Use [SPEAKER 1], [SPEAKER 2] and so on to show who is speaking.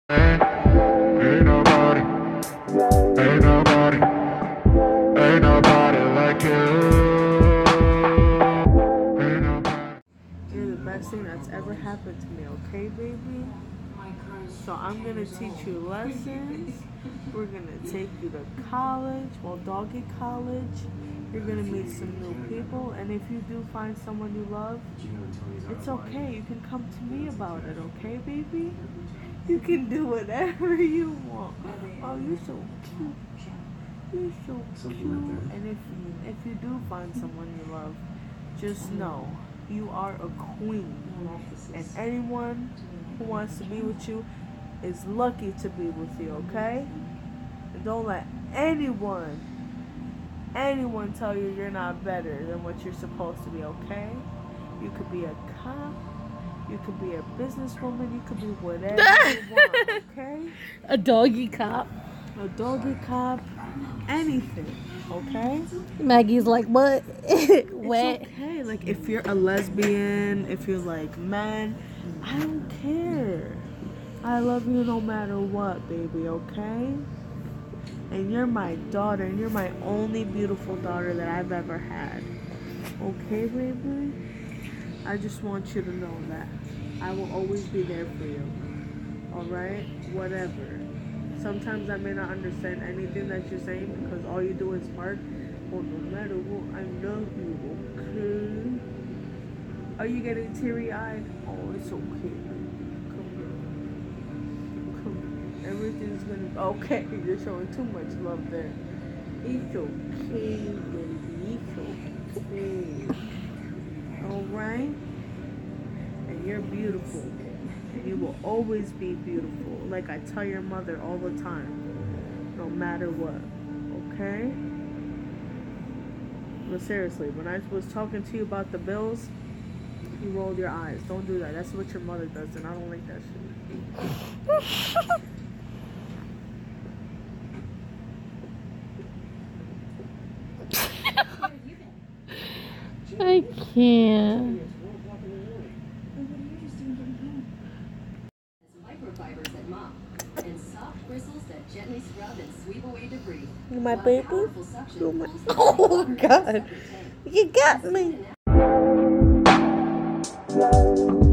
[SPEAKER 1] Ain't nobody, ain't nobody, ain't nobody like you. Ain't nobody.
[SPEAKER 2] You're the best thing that's ever happened to me, okay, baby? So I'm gonna teach you lessons. We're gonna take you to college, well, doggy college. You're gonna meet some new people, and if you do find someone you love, it's okay. You can come to me about it, okay, baby? You can do whatever you want. Oh, you're so cute. You're so cute. And if you do find someone you love, just know you are a queen. And anyone who wants to be with you is lucky to be with you, okay? And don't let anyone tell you you're not better than what you're supposed to be, okay? You could be a cop, you could be a businesswoman, you could be whatever you want, okay?
[SPEAKER 3] A doggy cop.
[SPEAKER 2] A doggy cop, anything, okay?
[SPEAKER 3] Maggie's like, what? Wet.
[SPEAKER 2] It's okay. Like, if you're a lesbian, if you like men, I don't care. I love you no matter what, baby, okay? And you're my daughter, and you're my only beautiful daughter that I've ever had. Okay, baby? I just want you to know that. I will always be there for you. Alright? Whatever. Sometimes I may not understand anything that you're saying because all you do is bark. Well, no matter what, I love you, okay? Are you getting teary-eyed? Oh, it's okay. Come here. Come here. Everything's gonna... Okay, you're showing too much love there. It's okay, baby. It's okay. Alright? And you're beautiful. And you will always be beautiful. Like I tell your mother all the time. No matter what. Okay? But seriously, when I was talking to you about the bills, you rolled your eyes. Don't do that. That's what your mother does, and I don't like that shit.
[SPEAKER 3] I can't.
[SPEAKER 4] Microfibers that mop and soft bristles that gently scrub and sweep away debris.
[SPEAKER 2] My baby?
[SPEAKER 3] Oh my... Oh God. You got me.